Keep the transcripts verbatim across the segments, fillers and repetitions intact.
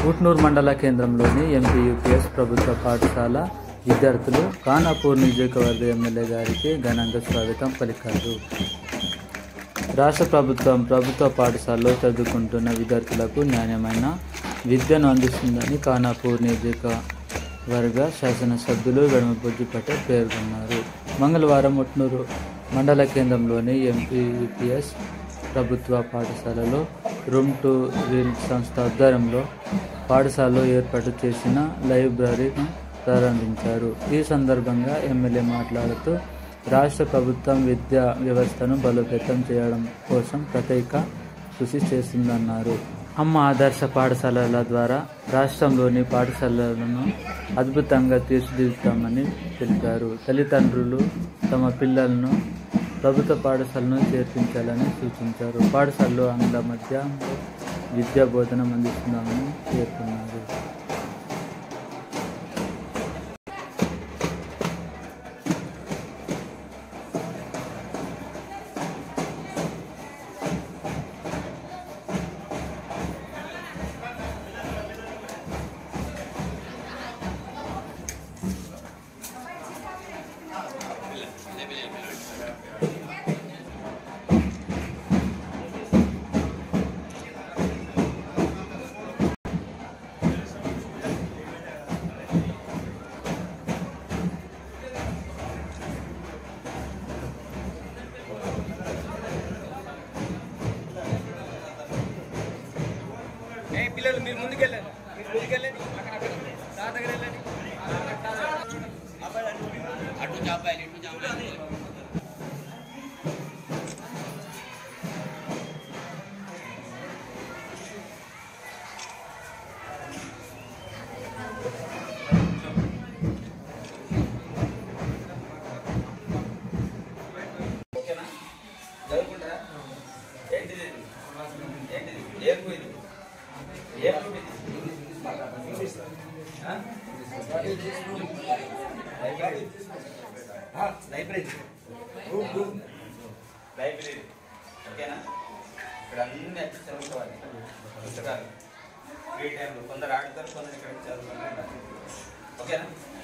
ఊట్నూరు మండల కేంద్రంలోని MP UPS ప్రభుత్వ పాఠశాల విద్యార్థులు ఖానాపూర్ నియోజకవర్గ ఎమ్మెల్యే గారికి ఘనంగా స్వాగతం పలికారు. రాష్ట్ర ప్రభుత్వం ప్రభుత్వ పాఠశాలలో చదువుకుంటున్న విద్యార్థులకు నాణ్యమైన విద్యను అందిస్తుందని ఖానాపూర్ నియోజకవర్గ శాసనసభ్యులు వెడమబుజ్జి పటేల్ పేర్కొన్నారు. మంగళవారం ఊట్నూరు మండల కేంద్రంలోని ఎంపీ యూపీఎస్ ప్రభుత్వ పాఠశాలలో రూమ్ టు రీల్ సంస్థ ఆధ్వర్యంలో పాఠశాలలో ఏర్పాటు చేసిన లైబ్రరీని ప్రారంభించారు. ఈ సందర్భంగా ఎమ్మెల్యే మాట్లాడుతూ రాష్ట్ర ప్రభుత్వం విద్యా వ్యవస్థను బలోపేతం చేయడం కోసం ప్రత్యేక కృషి చేస్తుందన్నారు. అమ్మ ఆదర్శ పాఠశాలల ద్వారా రాష్ట్రంలోని పాఠశాలలను అద్భుతంగా తీర్చిదిద్దుతామని తెలిపారు. తల్లిదండ్రులు తమ పిల్లలను ప్రభుత్వ పాఠశాలను చేర్పించాలని సూచించారు. పాఠశాలలో ఆంగ్ల మాధ్యమ విద్యా బోధన అందిస్తున్నామని పేర్కొన్నారు. పిల్లలు మీరు ముందుకెళ్ళండి మీరు ముందుకెళ్ళండి సార్ దగ్గర వెళ్ళండి అటు జాబాయి ఇటు జాబాయి ఓకేనా చదువుకుంటారా ఏంటిది ఏంటిది ఏం పోయింది లైబ్రరీ లైబ్రరీ ఓకేనా? ఇక్కడ అన్ని అచ్చి చదువుకోవాలి. పుస్తకాలు ఫ్రీ టైంలో కొందరు ఆడతారు, కొందరు ఇక్కడ చదువుకుంటారు. ఓకేనా?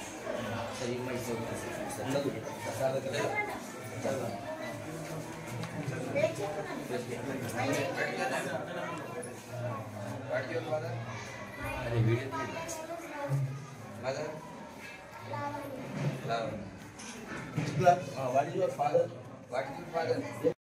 అరే video mother what is your father what is your father